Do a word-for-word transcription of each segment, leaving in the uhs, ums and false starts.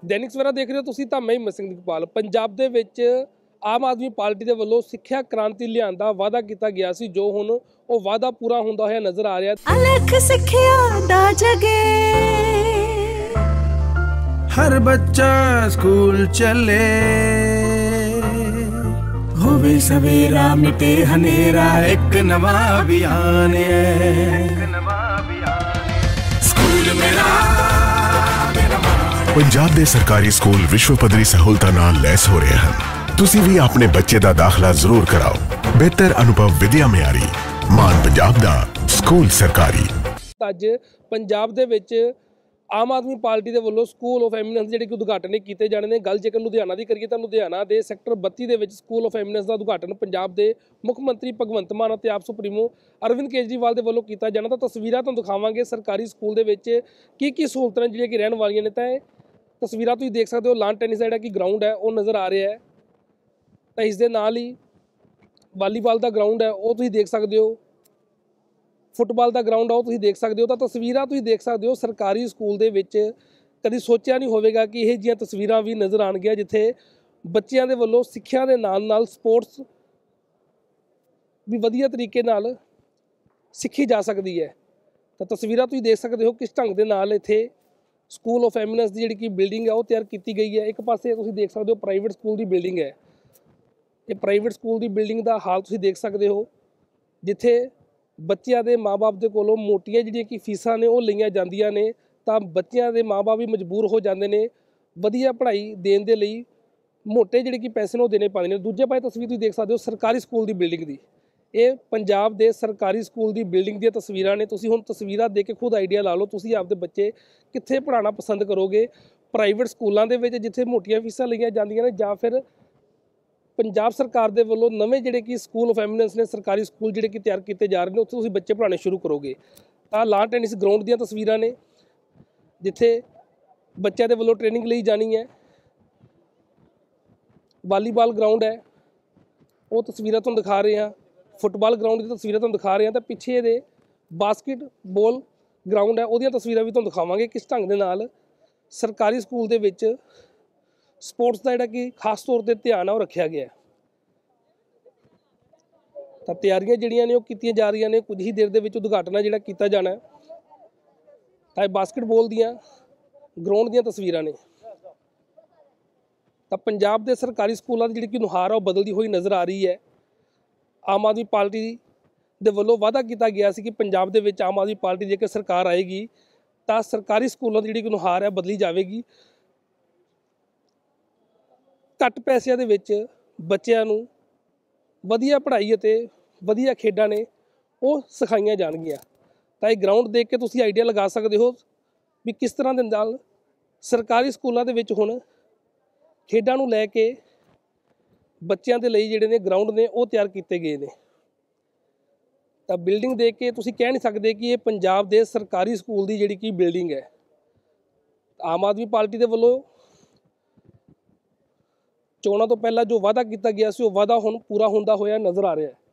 दैनिक सवेरा देख रहे हो तुसीं तां मैं हिम्मत सिंह इकबाल। पंजाब दे विच आम आदमी पार्टी दे वल्लों सिੱਖਿਆ क्रांति लियाउण दा वादा कीता गया सी, जो हुण ਉਹ वादा पूरा ਹੁੰਦਾ ਹੋਇਆ नज़र आ ਰਿਹਾ। अलख सिੱਖਿਆ ਦਾ जगे हर बच्चा स्कूल चले, होवे सवेरा मिटे हनेरा, एक नवा अभियान स्कूल मेरा। पंजाब दे सरकारी स्कूल विश्व पद्धरी सहूलतां नाल लैस हो रहे हैं। तुसी भी अपने बच्चे दा दाखला जरूर कराओ। बेहतर अनुभव विद्या म्यारी, मान पंजाब दा स्कूल सरकारी। अज पंजाब दे विच आम आदमी पार्टी दे वल्लों स्कूल ऑफ एमिनेंस जिहड़े कि उद्घाटन कीते जाने ने। गल जेकर लुधियाना की करिए तो लुधियाना के सैक्टर बत्ती दे विच स्कूल ऑफ एमिनेंस का उद्घाटन पंजाब के मुख मंत्री भगवंत मान और आप सुप्रीमो अरविंद केजरीवाल के वल्लों किया जाना। तो तस्वीरां तुहानूं दिखावांगे सरकारी स्कूल दे विच की की सहूलतां जिहड़ियां कि रहण वालियां ने। तां तस्वीरां तुसीं देख सकते हो, लान टेनिस का जिहड़ा कि ग्राउंड है वो नज़र आ रहा है। तो इस दे नाल ही वालीबाल का ग्राउंड है वो तुसीं देख सकते हो, फुटबाल का ग्राउंड है वो तुसीं देख सकते हो। तो तस्वीरां तुसीं देख सकते हो सरकारी स्कूल दे विच कभी सोचा नहीं होवेगा कि यह जिहियां तस्वीरां भी नज़र आउणगियां जिथे बच्चों के वल्लों सिक्ख्या के नाल नाल स्पोर्ट्स भी वधिया तरीके नाल सीखी जा सकती है। तो तस्वीरां तुसीं देख सकते हो किस ढंग दे नाल इत्थे स्कूल ऑफ एमिनेंस की जिहड़ी कि बिल्डिंग है वो तैयार की गई है। एक पासे तुसीं देख सकते हो प्राइवेट स्कूल की बिल्डिंग है, ये प्राइवेट स्कूल की बिल्डिंग का हाल तुसीं देख सकते हो, जिथे बच्चों के माँ बाप के कोलों मोटियां जिहड़ियां कि फीसां ने वो लईआं जांदियां ने। तो बच्चों के माँ बाप भी मजबूर हो जाते हैं वधिया पढ़ाई देने के लिए मोटे जिहड़े कि पैसे ने वो देने पाते हैं। दूजे पासे तस्वीर तुसीं देख सकते हो सरकारी स्कूल की बिल्डिंग की, ये पंजाब के सरकारी स्कूल की बिल्डिंग दी तस्वीरां ने। तुसीं हुण तस्वीरां देख के खुद आइडिया ला लो तुसीं आपदे बच्चे कित्थे पढ़ाना पसंद करोगे, प्राइवेट स्कूलों के विच जिथे मोटियां फीसां लईआं जांदियां ने, जां फिर पंजाब सरकार दे वल्लों नवे जिहड़े कि स्कूल ऑफ एमिनेंस ने सरकारी स्कूल जिहड़े कि तैयार किए जा रहे हैं उत्थे तुसीं बच्चे पढ़ाने शुरू करोगे। तां लान टेनिस ग्राउंड दी तस्वीरां ने जिथे बच्चों के वल्लों ट्रेनिंग ली जानी है। वालीबाल ग्राउंड है वो तस्वीरां तुहानूं दिखा रहे हैं, फुटबाल ग्राउंड की तस्वीरां तुहानूं दिखा रहे हैं। तो पिछे दे बास्केटबॉल ग्राउंड है वो तस्वीरां भी तुहानूं दिखावांगे किस ढंग दे नाल सरकारी स्कूल दे विच स्पोर्ट्स का जिहड़ा कि खास तौर पर ध्यान है वो रखा गया है। तो तैयारियां जिहड़ियां ने वो कीतियां जा रही ने, कुछ ही देर दे विच उद्घाटन जिहड़ा कीता जाना है। तो बास्केटबॉल दियां ग्राउंड दियां तस्वीरां ने। तो पंजाब के सरकारी स्कूलों की जिहड़ी कि नुहार है वो बदलती हुई नज़र आ रही है। आम आदमी पार्टी दे वल्लों वादा किया गया सी कि पंजाब दे विच आम आदमी पार्टी जेकर सरकार आएगी तो सरकारी स्कूलों की जिहड़ी कि नुहार है बदली जाएगी। घट पैसों दे विच बच्चों नूं वधिया पढ़ाई अते वधिया खेडां ने वो सिखाईआं जाणगीआं। तो ये ग्राउंड देख के तुसीं आइडिया लगा सकते हो भी किस तरह दे नाल सरकारी स्कूलों दे विच हुण खेडां नूं लैके बच्चों के लिए जिहड़े ने ग्राउंड ने वो तैयार किए गए हैं। तो बिल्डिंग देख के तुसीं कह नहीं सकते कि ये पंजाब के सरकारी स्कूल की जिहड़ी कि बिल्डिंग है। आम आदमी पार्टी के वल्लों चोणों तो पहला जो वादा किया गया सी वो वादा हुण पूरा होंदा होया नज़र आ रहा है।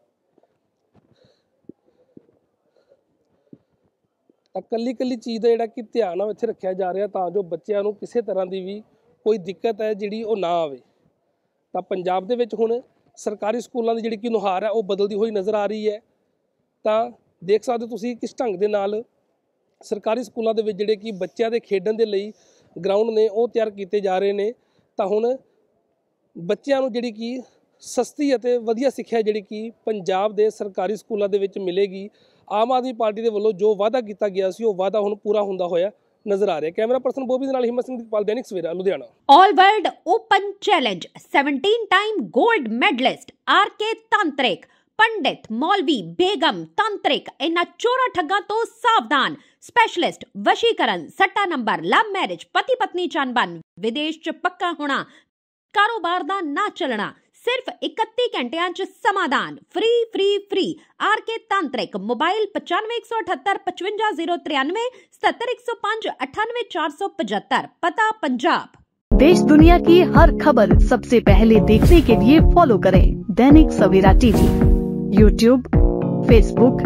तो कल्ली कल्ली चीज़ का जिहड़ा कि ध्यान है इत्थे रखा जा रहा तां जो बच्चों को किसी तरह की भी कोई दिक्कत है जिहड़ी वो ना आवे। तो पंजाब दे विच हुण सरकारी स्कूलों की जिहड़ी कि नुहार है वो बदलती हुई नज़र आ रही है। तो देख सकते हो तुसीं किस ढंग दे नाल सरकारी स्कूलों के जिहड़े कि बच्चों के खेडण दे लई ग्राउंड ने वो तैयार किए जा रहे हैं। तो हुण बच्चों को जिहड़ी कि सस्ती अते वधिया सिक्ख्या जिहड़ी कि पंजाब के सरकारी स्कूलों के विच मिलेगी। आम आदमी पार्टी के वल्लों जो वादा किया गया सी वो वादा हुण पूरा होंदा होया नजर आ रहा है। कैमरा पर्सन बोबी दे नाल हिम्मत Singh Iqbal, Dainik Savera Ludhiana. All world open challenge सत्रह time gold medalist R K तांत्रिक, पंडित, मौलवी, बेगम, तांत्रिक इन्हां चोरा ठग्गां तो सावधान। स्पेशलिस्ट वशीकरण, सट्टा नंबर, लव मैरिज, पति पत्नी चनबन, विदेश च पक्का होना, कारोबार दा ना चलना, सिर्फ इकतीस घंटियां च समाधान। Free free free are K तांत्रिक। मोबाइल पचानवे एक सौ अठहत्तर पचवंजा जीरो तिरानवे सत्तर एक सौ पांच अठानवे चार सौ पचहत्तर। पता पंजाब। देश दुनिया की हर खबर सबसे पहले देखने के लिए फॉलो करें Dainik Savera TV, YouTube, Facebook,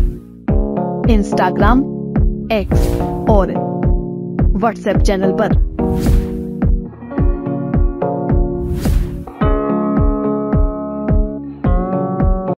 Instagram, X और व्हाट्सएप चैनल पर।